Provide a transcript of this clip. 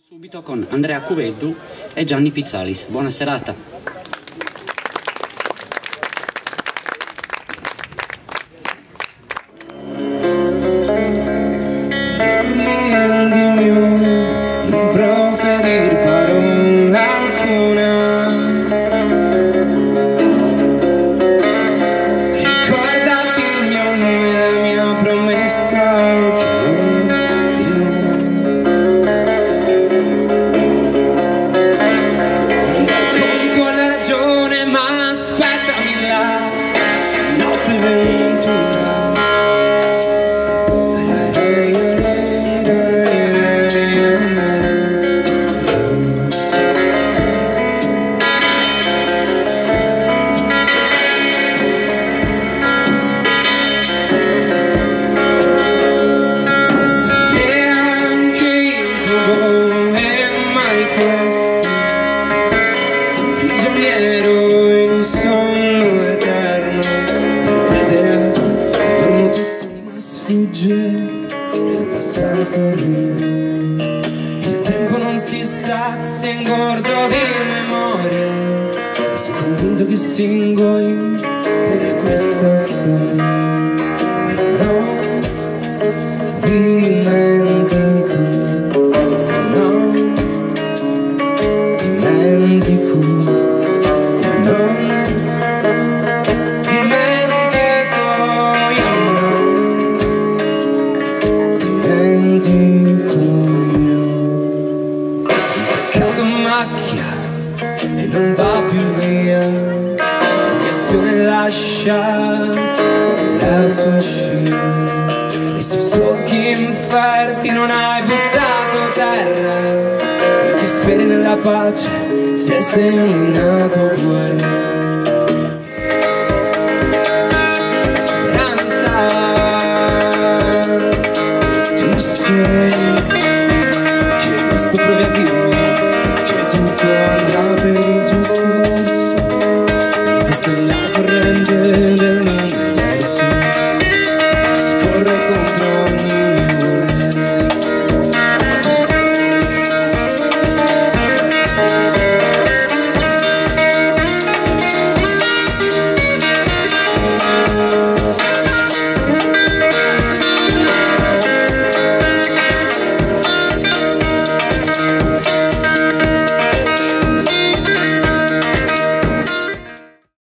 Subito con Andrea Cubeddu e Gianni Pitzalis. Buona serata. Il passato ride, il tempo non si sazia, ingordo di memorie, e sei convinto che singoli per questa storia. Ma no, dimentico, no, dimentico, no. E non va più via, ogni azione lascia la sua scia, e sui solchi inferti non hai buttato terra, come chi speri nella pace si è seminato guerra. Speranza, tu sei